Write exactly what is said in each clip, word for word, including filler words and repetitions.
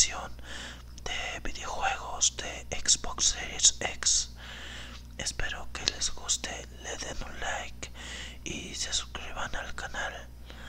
colección de videojuegos de Xbox Series X. Espero que les guste, le den un like y se suscriban al canal.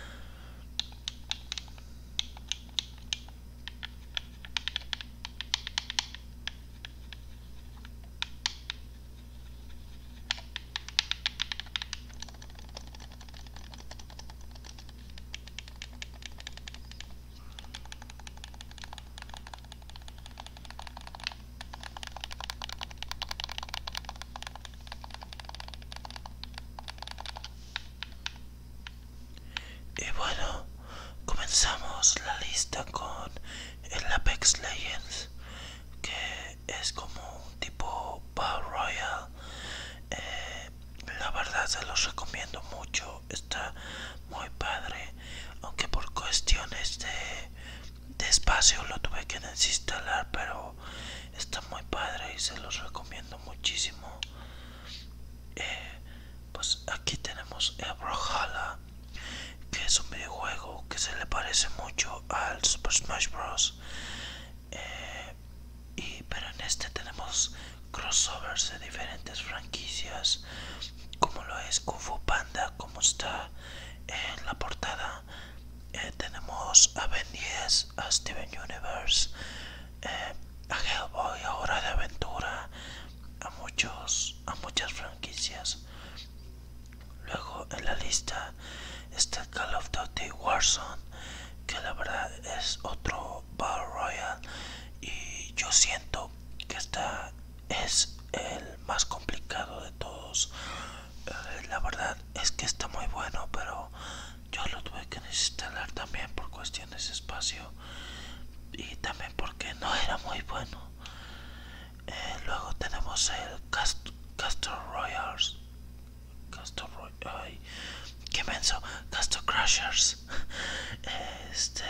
Y bueno, comenzamos la lista con el Apex Legends, que es como un tipo Battle Royale. Eh, la verdad se los recomiendo mucho, está muy padre, aunque por cuestiones de, de espacio lo tuve que desinstalar, pero está muy padre y se los recomiendo muchísimo. Eh, pues aquí tenemos el Brawlhalla, que es un videojuego que se le parece mucho al Super Smash Bros. Eh, y, pero en este tenemos crossovers de diferentes franquicias, como lo es Kung Fu Panda, como está en la portada. Eh, tenemos a Ben diez, a Steven Universe, eh, a Hellboy, a Hora de Aventura, a muchos, a muchas franquicias. Luego en la lista está Call of Duty Warzone, que la verdad es otro Battle Royale y yo siento que esta es el más complicado de todos. Eh, la verdad es que está muy bueno, pero yo lo tuve que desinstalar también por cuestiones de espacio y también porque no era muy bueno. Eh, luego tenemos el Cast Castle Royals. Castle Royale. Ay, qué menso. Castle Crashers. Este.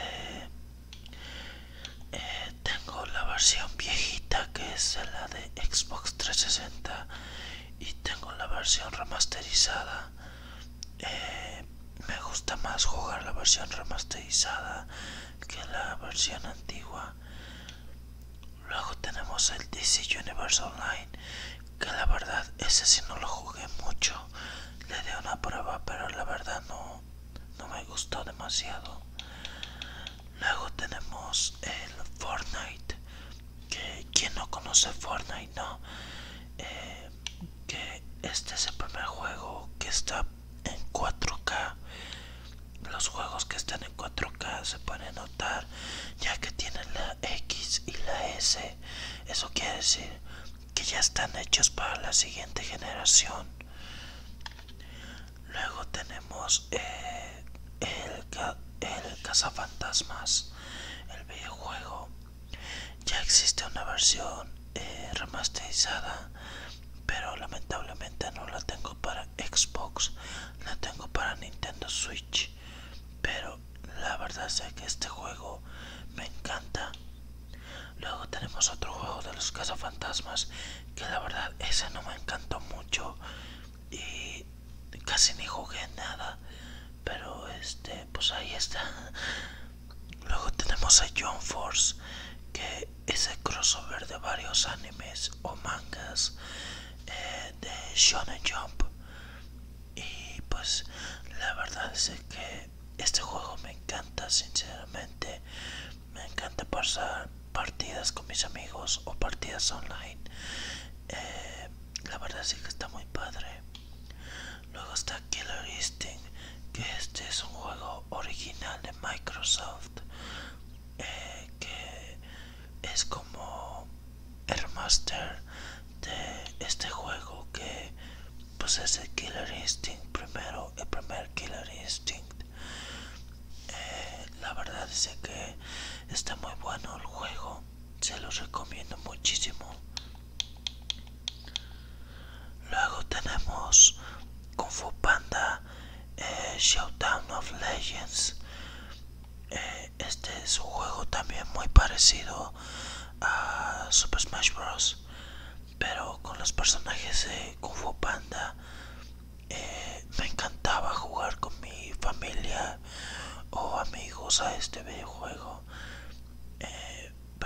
Eh, tengo la versión viejita, que es la de Xbox trescientos sesenta, y tengo la versión remasterizada. Eh, me gusta más jugar la versión remasterizada que la versión antigua. Luego tenemos el D C Universe Online, que la verdad ese sí no lo jugué mucho. Le di una prueba, pero la verdad no, no me gustó demasiado. Luego tenemos el Fortnite, que quien no conoce Fortnite, no. Eh, que este es el primer juego que está en cuatro K. Los juegos que están en cuatro K se pueden notar, ya que tienen la X y la S. Eso quiere decir que ya están hechos para la siguiente generación. Luego tenemos eh, el, el Cazafantasmas, el videojuego. Ya existe una versión eh, remasterizada, pero lamentablemente no la tengo para Xbox, la tengo para Nintendo Switch. Pero la verdad es que este juego me encanta. Luego tenemos otro juego de los cazafantasmas, que la verdad ese no me encantó mucho y casi ni jugué nada, pero este pues ahí está. Luego tenemos a Jump Force, que es el crossover de varios animes o mangas eh, de Shonen Jump. Y pues la verdad es que este juego me encanta, sinceramente. Me encanta pasar partidas con mis amigos o partidas online. Eh, la verdad es que está muy padre. Luego está Killer Instinct, que este es un juego original de Microsoft, eh, que es como el remaster de este juego, que pues es el Killer Instinct primero, el primer Killer Instinct. Eh, la verdad es que está muy bueno el juego, se los recomiendo muchísimo. Luego tenemos Kung Fu Panda eh, Showdown of Legends. Eh, este es un juego también muy parecido a Super Smash Bros, pero con los personajes de Kung Fu Panda. Eh, me encantaba jugar con mi familia o amigos a este videojuego. Eh,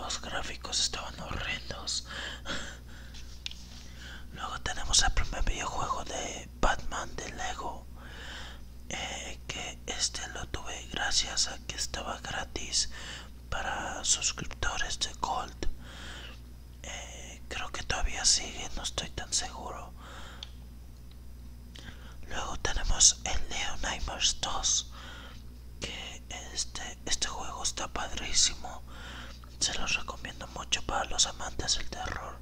los gráficos estaban horrendos. Luego tenemos el primer videojuego de Batman de Lego, eh, que este lo tuve gracias a que estaba gratis para suscriptores de Gold. Eh, creo que todavía sigue, no estoy tan seguro. Luego tenemos el Little Nightmares dos, que este, este juego está padrísimo. Se los recomiendo mucho para los amantes del terror.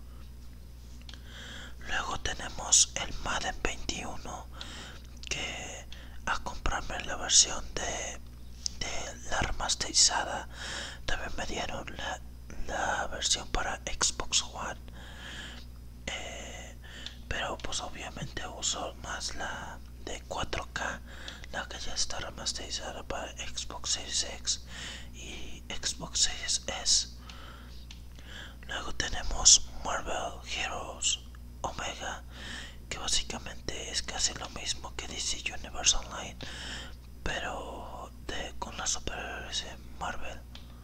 Luego tenemos el Madden veintiuno, que a comprarme la versión de, de la remasterizada también me dieron la, la versión para Xbox One. Eh, pero pues obviamente uso más la de cuatro K, la que ya está remasterizada para Xbox Series X y Xbox Series S. Luego tenemos Marvel Heroes Omega, que básicamente es casi lo mismo que D C Universe Online, pero de, con las superhéroes en Marvel.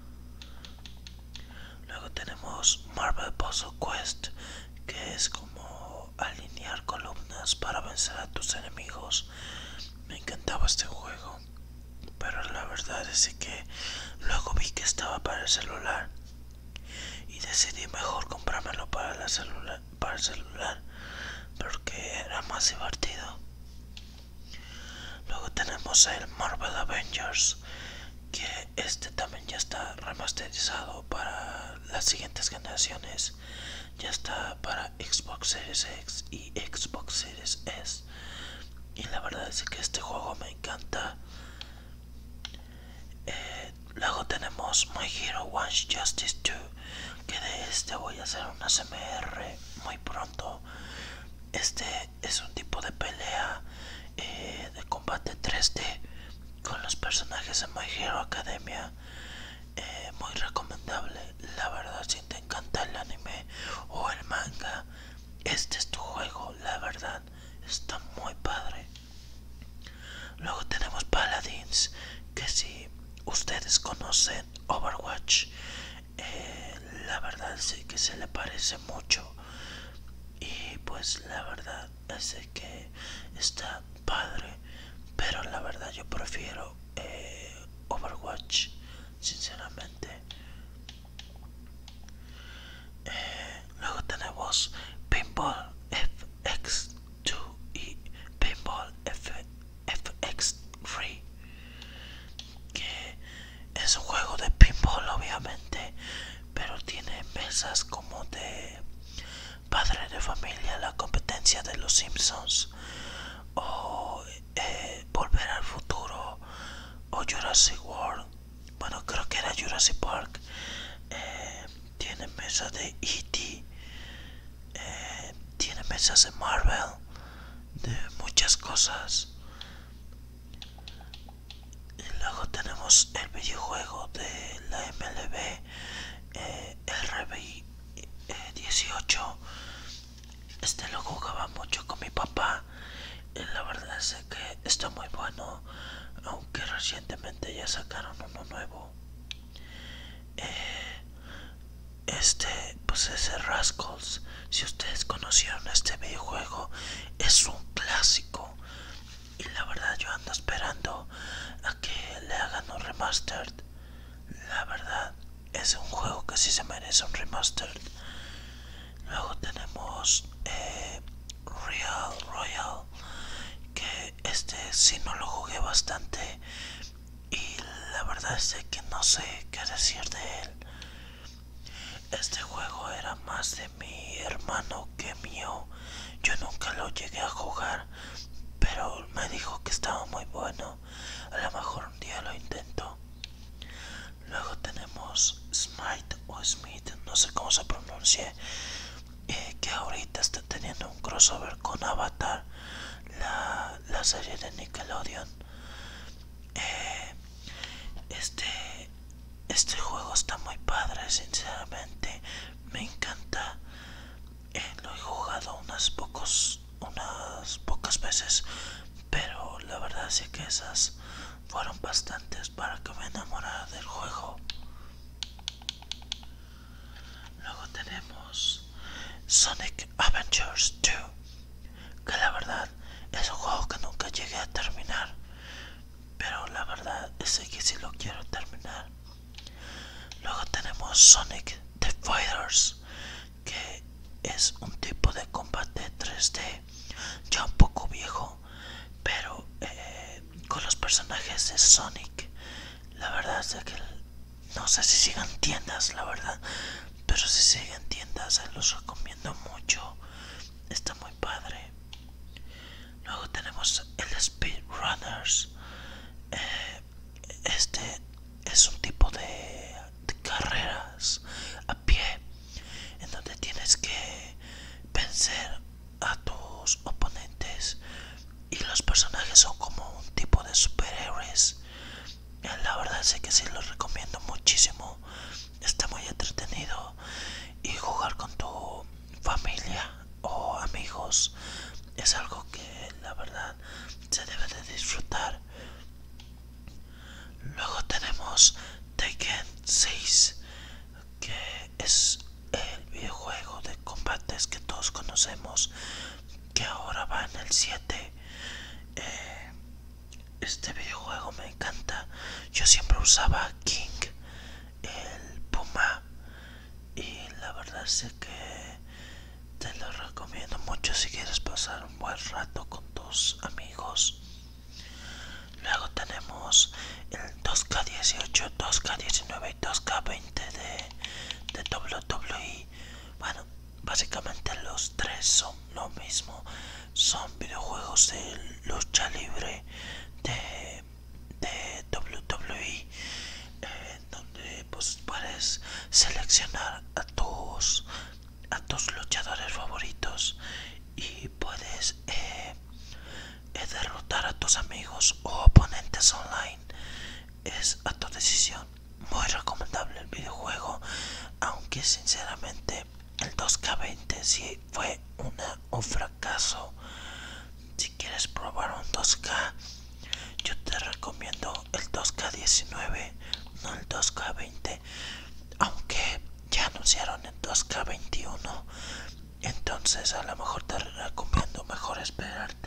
Luego tenemos Marvel Puzzle Quest, que es como alinear columnas para vencer a tus enemigos. Me encantaba este juego, pero la verdad es que luego vi que estaba para el celular y decidí mejor comprármelo para, la celula, para el celular, porque era más divertido. Luego tenemos el Marvel Avengers, que este también ya está remasterizado para las siguientes generaciones. Ya está para Xbox Series X y Xbox Series S. Y la verdad es que este juego me encanta. Eh, luego tenemos My Hero One's Justice dos, que de este voy a hacer una S M R muy pronto. Este es un tipo de pelea eh, de combate tres D con los personajes de My Hero Academia. Eh, muy recomendable, la verdad. Si te encanta el anime o el manga, este es tu juego, la verdad, está muy padre. Luego tenemos Paladins, que si ustedes conocen Overwatch, eh, la verdad sí que se le parece mucho. Y pues la verdad es que está padre, pero la verdad yo prefiero eh, Overwatch, sinceramente. Eh, luego tenemos Pinball F X dos y Pinball F X tres, que es un juego de pinball obviamente, pero tiene mesas como de Padre de Familia, la competencia de los Simpsons, o eh, Volver al Futuro, o Jurassic World. Bueno, creo que era Jurassic Park. Eh, tiene mesa de E T, eh, tiene mesas de Marvel, de muchas cosas. Y luego tenemos el videojuego de la M L B, eh, R B dieciocho. Este lo jugaba mucho con mi papá y la verdad es que está muy bueno, aunque recientemente ya sacaron uno nuevo. Eh, este pues es el Rascals. Si ustedes conocieron este videojuego, es un clásico y la verdad yo ando esperando a que le hagan un remastered. La verdad es un juego que sí se merece un remastered. Luego tenemos eh, Real Royal, que este sí no lo jugué bastante y la verdad es que no sé qué decir de él. Este juego era más de mi hermano que mío. Yo nunca lo llegué a jugar, pero me dijo que estaba muy bueno. A lo mejor un día lo intento. Luego tenemos Smite o Smith, no sé cómo se pronuncie, eh, que ahorita está teniendo un crossover con Avatar, la, la serie de Nickelodeon. Eh, este, este juego está muy padre, sinceramente, me encanta. Eh, lo he jugado unas pocos, unas pocas veces, pero la verdad sí que esas fueron bastantes para que me enamorara del juego. Adventures dos, que la verdad es un juego que nunca llegué a terminar, pero la verdad es que sí lo quiero terminar. Luego tenemos Sonic the Fighters, que es un tipo de combate tres D, ya un poco viejo, pero eh, con los personajes de Sonic. La verdad es que no sé si sigan tiendas, la verdad, pero si siguen tiendas, se los recomiendo mucho. Está muy padre. Luego tenemos el Speedrunners. Eh, este es un tipo de, de carreras a pie en donde tienes que vencer a tus oponentes y los personajes son como un tipo de superhéroes. La verdad es que sí lo recomiendo muchísimo. Está muy entretenido y jugar con tu familia o amigos es algo que la verdad se debe de disfrutar. Luego tenemos Tekken seis, que es el videojuego de combates que todos conocemos, que ahora va en el siete. Eh, este videojuego me encanta. Yo siempre usaba King, el Puma, y la verdad es que te lo recomiendo mucho si quieres pasar un buen rato con tus amigos. Luego tenemos el dos K dieciocho, dos K diecinueve y dos K veinte de, de W W E. Bueno, básicamente los tres son lo mismo. Son videojuegos de lucha libre de, de W W E, eh, donde pues puedes seleccionar a tus a tus luchadores favoritos y puedes eh, eh, derrotar a tus amigos o oponentes online. Es a tu decisión. Muy recomendable el videojuego, aunque sinceramente el dos K veinte sí fue una, un fracaso. Si quieres probar un dos K, yo te recomiendo el dos K diecinueve, no el dos K veinte, aunque ya anunciaron el dos K veintiuno, entonces a lo mejor te recomiendo mejor esperarte.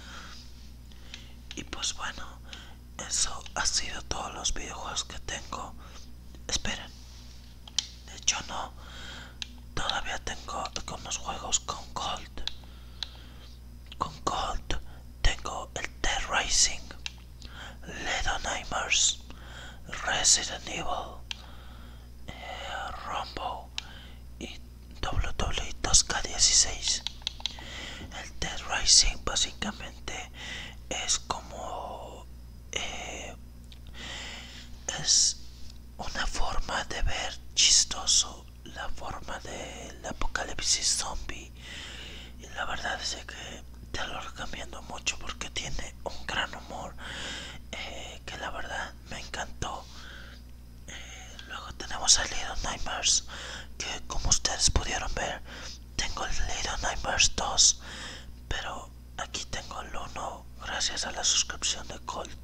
Y pues bueno, eso ha sido todos los videojuegos que tengo. Esperen, de hecho no, todavía tengo algunos juegos con Gold. Con Gold tengo el Dead Rising, Little Nightmares, Resident Evil, eh, Rumble y W W E dos K dieciséis. El Dead Rising básicamente es como eh, es una forma de ver chistoso la forma del apocalipsis zombie, y la verdad es que te lo recomiendo mucho porque tiene un gran humor, eh, que la verdad me encantó. Eh, luego tenemos a Little Nightmares, que como ustedes pudieron ver, tengo el Little Nightmares dos, pero aquí tengo el uno gracias a la suscripción de Colt.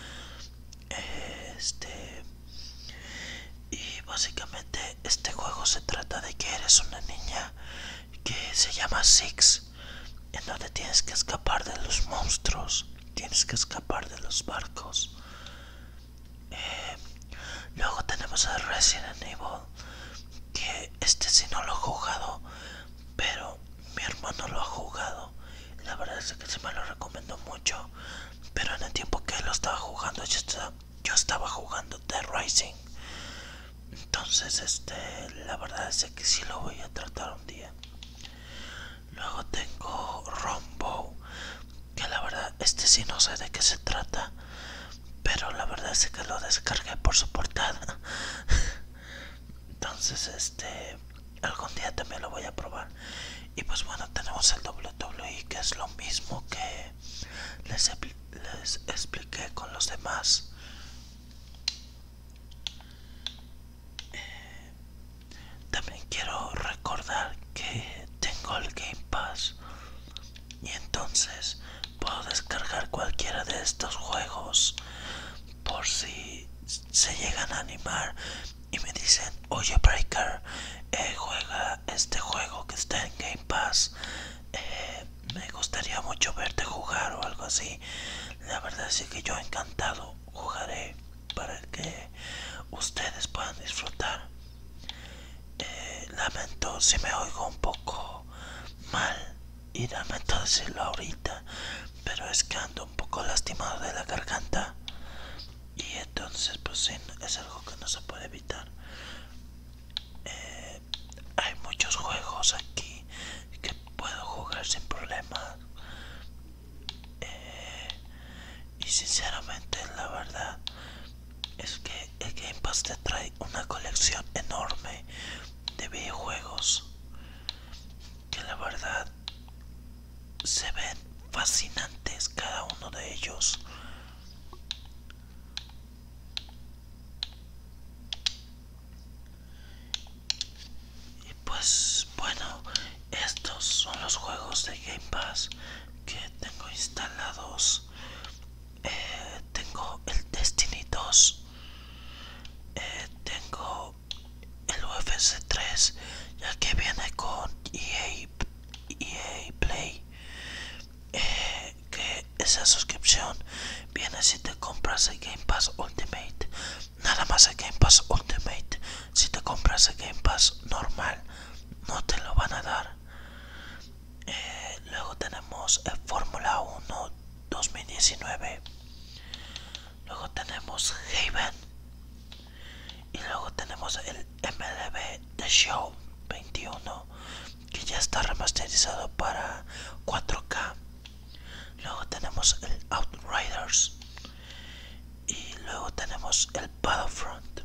Este y básicamente este juego se trata de que eres una niña que se llama Six, en donde tienes que escapar de los monstruos, tienes que escapar de los barcos. Eh, luego tenemos a Resident Evil, que este sí no lo he jugado, pero mi hermano lo ha jugado. La verdad es que se me lo recomiendo mucho, pero en el tiempo que él lo estaba jugando yo estaba, yo estaba jugando Dead Rising. Entonces este la verdad es que sí lo voy a tratar un día. Luego tengo Rumble, que la verdad este sí no sé de qué se trata, pero la verdad es que lo descargué por su portada. Entonces este algún día también lo voy a probar. Y pues bueno, tenemos el W W E, que es lo mismo que les, les expliqué con los demás. Eh, también quiero recordar que tengo el Game Pass y entonces puedo descargar cualquiera de estos juegos por si se llegan a animar y me dicen: oye Breaker, eh, juega este juego que está en Game Pass. así. La verdad es que yo encantado jugaré para que ustedes puedan disfrutar. Eh, lamento si me oigo un poco mal y lamento decirlo ahorita, pero es que ando un poco lastimado de la garganta y entonces pues sí, es algo que no se puede evitar. Eh, hay muchos juegos aquí que puedo jugar sin problemas. Eh, y sinceramente la verdad es que el Game Pass te trae una colección enorme de videojuegos que la verdad se ven fascinantes cada uno de ellos. Y pues bueno, estos son los juegos de Game Pass que tengo instalados. Eh, tengo el Destiny dos, eh, tengo el U F C tres, ya que viene con E A, E A Play, eh, que esa suscripción viene si te compras el Game Pass Ultimate, nada más el Game Pass Ultimate. Si te compras el Game Pass normal no te lo van a dar. Eh, luego tenemos el Fórmula uno dos mil diecinueve, luego tenemos Haven y luego tenemos el M L B The Show veintiuno, que ya está remasterizado para cuatro K. Luego tenemos el Outriders y luego tenemos el Battlefront.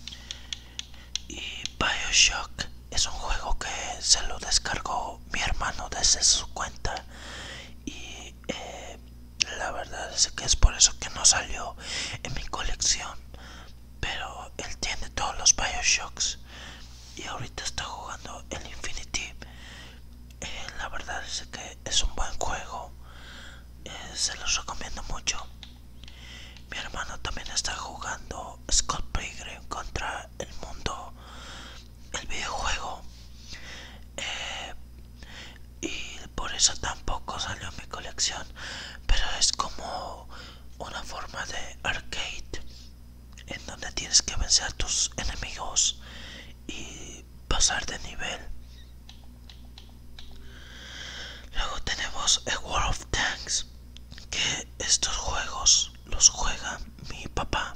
Y BioShock es un juego que se lo descargó mi hermano desde su cuenta y eh, la verdad es que es por eso que no salió en mi colección, pero él tiene todos los BioShocks y ahorita está jugando el Infinity. Eh, la verdad es que es un buen juego, eh, se los recomiendo mucho. Mi hermano también está jugando Scott Pilgrim contra el mundo, el videojuego, eh, y por eso tampoco salió en mi colección, pero es como una forma de arcade en donde tienes que vencer a tus enemigos y pasar de nivel. Luego tenemos el World of Tanks, que estos juegos los juega mi papá.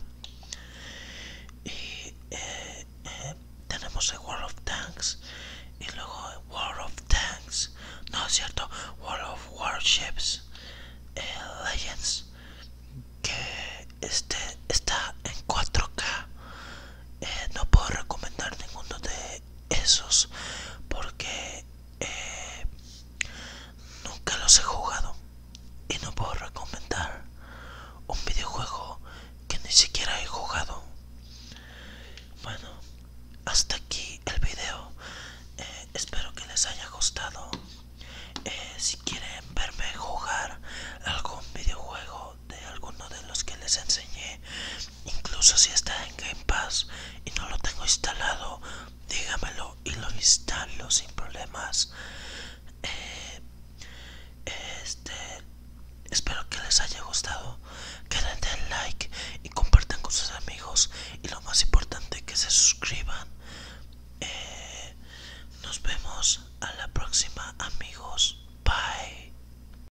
Y eh, eh, tenemos el World of Tanks y luego el World of Tanks, no es cierto, World of Warships, eh, Legends, que este está en cuatro K. Eh, no puedo recomendar ninguno de esos porque eh, nunca los he jugado y no puedo recomendar un videojuego que ni siquiera he jugado. Bueno, hasta aquí el video. Eh, espero que les haya gustado. Eh, si quieren verme jugar algún videojuego de alguno de los que les enseñé, incluso si está en Game Pass y no lo tengo instalado, dígamelo y lo instalo sin problemas. Eh, este, espero que les haya gustado. Que den den like y compartan con sus amigos. Y lo más importante, que se suscriban. Eh, nos vemos a la próxima, amigos.